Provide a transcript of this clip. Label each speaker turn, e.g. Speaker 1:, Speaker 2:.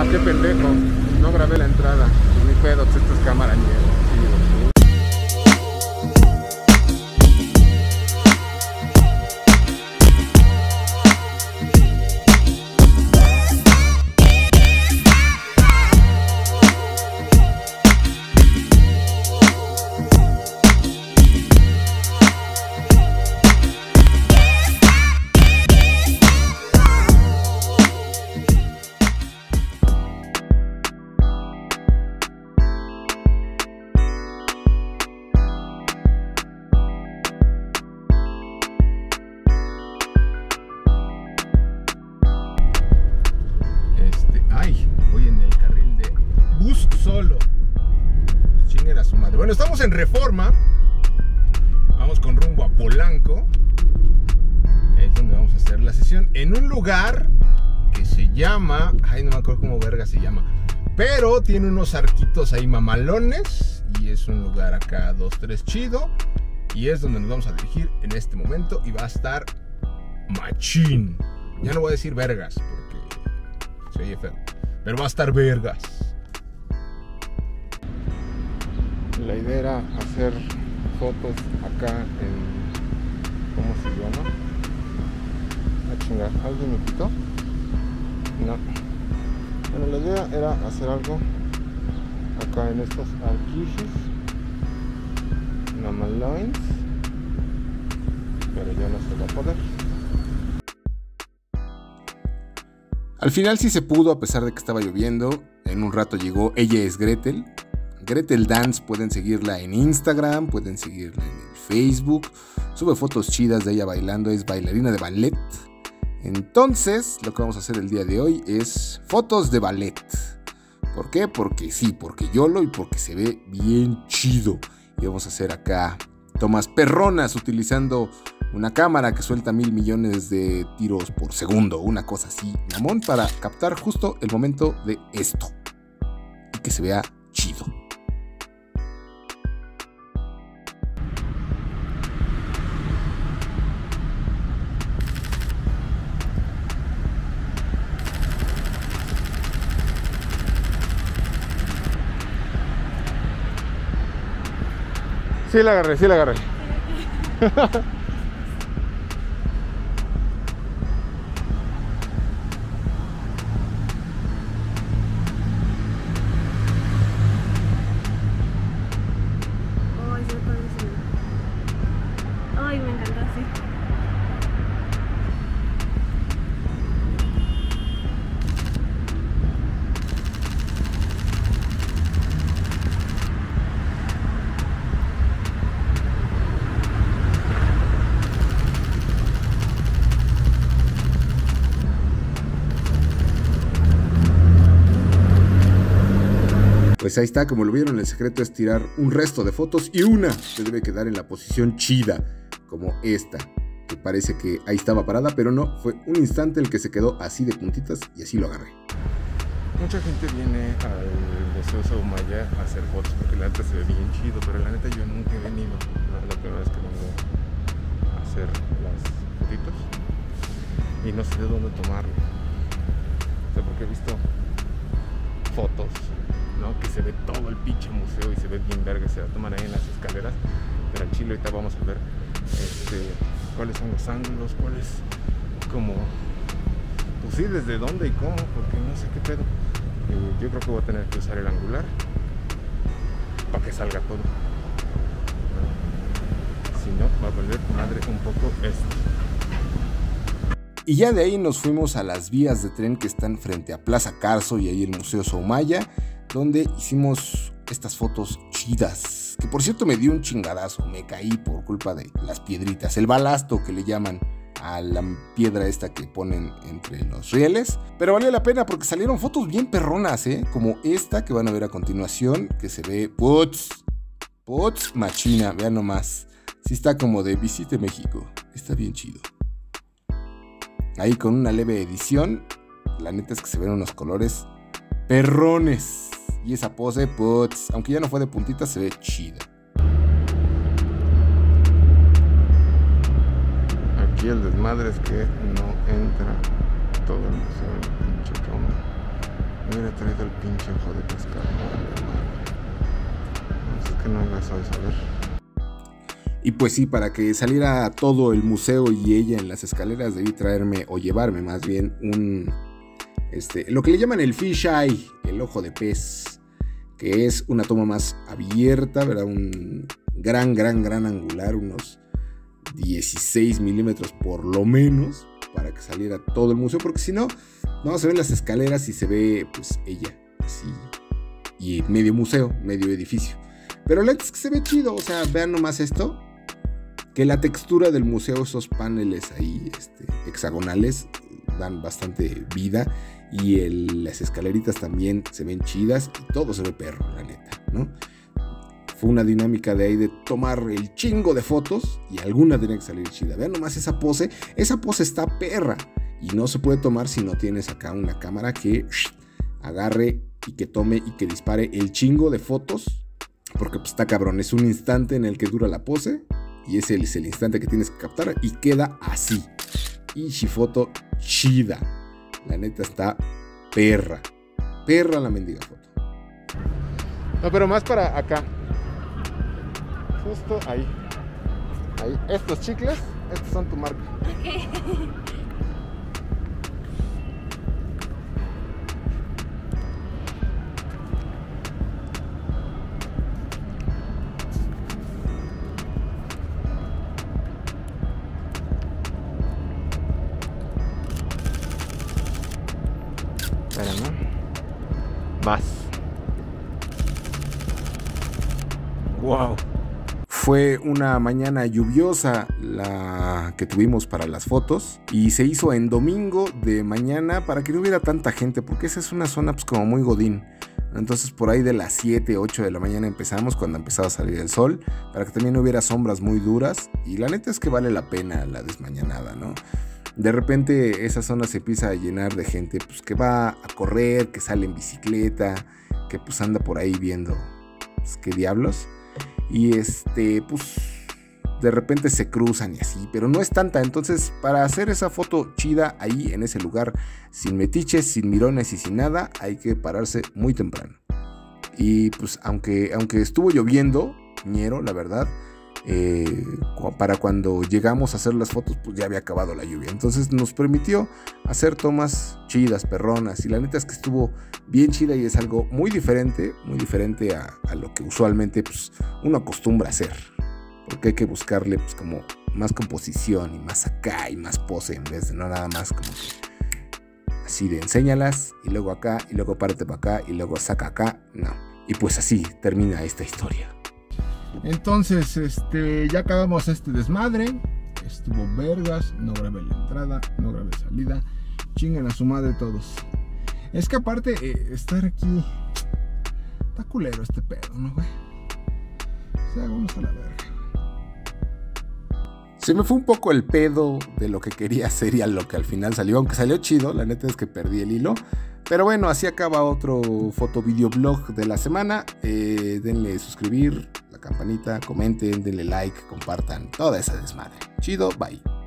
Speaker 1: qué pendejo. No grabé la entrada. Pues ni pedo, pues esto es cámara nieve. Voy en el carril de bus solo. Chinguen a su madre. Bueno, estamos en Reforma. Vamos con rumbo a Polanco. Es donde vamos a hacer la sesión. En un lugar que se llama... Ay, no me acuerdo cómo verga se llama. Pero tiene unos arquitos ahí mamalones. Y es un lugar acá 2-3 chido. Y es donde nos vamos a dirigir en este momento. Y va a estar machín. Ya no voy a decir vergas porque se oye feo. Pero va a estar vergas. La idea era hacer fotos acá en... ¿Cómo se llama? Ah, chingar, ¿alguien me quitó? No. Bueno, la idea era hacer algo acá en estos arquillos Mamaloins. Pero ya no se va a poder. Al final sí se pudo, a pesar de que estaba lloviendo. En un rato llegó. Ella es Gretel. Gretel Dance, pueden seguirla en Instagram, pueden seguirla en el Facebook. Sube fotos chidas de ella bailando, es bailarina de ballet. Entonces, lo que vamos a hacer el día de hoy es fotos de ballet. ¿Por qué? Porque sí, porque YOLO y porque se ve bien chido. Y vamos a hacer acá tomas perronas utilizando una cámara que suelta 1000 millones de tiros por segundo, una cosa así, mamón, para captar justo el momento de esto y que se vea chido. Sí la agarré, sí la agarré.
Speaker 2: Ay, me encanta así.
Speaker 1: Pues ahí está, como lo vieron, el secreto es tirar un resto de fotos y una se debe quedar en la posición chida, como esta, que parece que ahí estaba parada, pero no, fue un instante el que se quedó así de puntitas y así lo agarré. Mucha gente viene al Museo Soumaya a hacer fotos porque la neta se ve bien chido, pero la neta yo nunca he venido, no es la primera vez que vengo a hacer las fotitos y no sé de dónde tomarlo. O sea, porque he visto fotos, ¿no? Que se ve todo el pinche museo y se ve bien verga, se la toman ahí en las escaleras, pero al chile ahorita vamos a ver cuáles son los ángulos, cuáles como, pues sí, desde dónde y cómo, porque no sé qué pedo. Yo creo que voy a tener que usar el angular para que salga todo, si no va a volver madre un poco esto. Y ya de ahí nos fuimos a las vías de tren que están frente a Plaza Carso y ahí el Museo Soumaya, donde hicimos estas fotos chidas, que por cierto me dio un chingadazo, me caí por culpa de las piedritas, el balasto que le llaman a la piedra esta que ponen entre los rieles, pero valió la pena porque salieron fotos bien perronas, como esta que van a ver a continuación, que se ve putz machina, vean nomás, sí está como de Visite México, está bien chido. Ahí con una leve edición, la neta es que se ven unos colores perrones. Y esa pose, putz, aunque ya no fue de puntitas, se ve chida. Aquí el desmadre es que no entra todo el museo en la pinche toma. Me hubiera traído el pinche ojo de pescado. Es que no la sabes saber. Y pues sí, para que saliera todo el museo y ella en las escaleras, debí traerme, o llevarme más bien, lo que le llaman el fish eye, el ojo de pez, que es una toma más abierta, ¿verdad? Un gran angular, unos 16 milímetros por lo menos, para que saliera todo el museo, porque si no, se ven las escaleras y se ve pues ella, así, y medio museo, medio edificio. Pero la neta es que se ve chido, o sea, vean nomás esto, que la textura del museo, esos paneles ahí hexagonales, dan bastante vida, y las escaleritas también se ven chidas, y todo se ve perro, la neta, ¿no? Fue una dinámica de ahí de tomar el chingo de fotos, y alguna tenía que salir chida. Vean nomás esa pose está perra, y no se puede tomar si no tienes acá una cámara que agarre y que tome y que dispare el chingo de fotos, porque pues está cabrón, es un instante en el que dura la pose, y ese es el instante que tienes que captar, y queda así. Y foto chida. La neta está perra. Perra la mendiga foto. No, pero más para acá. Justo ahí. Ahí. Estos chicles, estos son tu marca.
Speaker 2: Okay.
Speaker 1: Vas. Wow. Fue una mañana lluviosa la que tuvimos para las fotos, y se hizo en domingo de mañana para que no hubiera tanta gente, porque esa es una zona pues como muy godín. Entonces por ahí de las 7, 8 de la mañana empezamos, cuando empezaba a salir el sol, para que también no hubiera sombras muy duras, y la neta es que vale la pena la desmañanada, ¿no? De repente esa zona se empieza a llenar de gente pues, que va a correr, que sale en bicicleta, que pues anda por ahí viendo pues, qué diablos. Y pues de repente se cruzan y así, pero no es tanta. Entonces para hacer esa foto chida ahí en ese lugar, sin metiches, sin mirones y sin nada, hay que pararse muy temprano. Y pues aunque estuvo lloviendo, ñero, la verdad, para cuando llegamos a hacer las fotos pues ya había acabado la lluvia, entonces nos permitió hacer tomas chidas, perronas, y la neta es que estuvo bien chida, y es algo muy diferente a lo que usualmente pues uno acostumbra a hacer, porque hay que buscarle pues como más composición y más acá y más pose, en vez de no nada más como que así de enséñalas y luego acá y luego párate para acá y luego saca acá, no. Y pues así termina esta historia. Entonces, ya acabamos este desmadre. Estuvo vergas, no grabé la entrada, no grabé salida. Chingan a su madre todos. Es que aparte, estar aquí está culero este pedo, ¿no, güey? O sea, vamos a la verga. Se me fue un poco el pedo de lo que quería hacer y a lo que al final salió. Aunque salió chido, la neta es que perdí el hilo. Pero bueno, así acaba otro foto video blog de la semana. Denle suscribir, la campanita, comenten, denle like, compartan, toda esa desmadre. Chido, bye.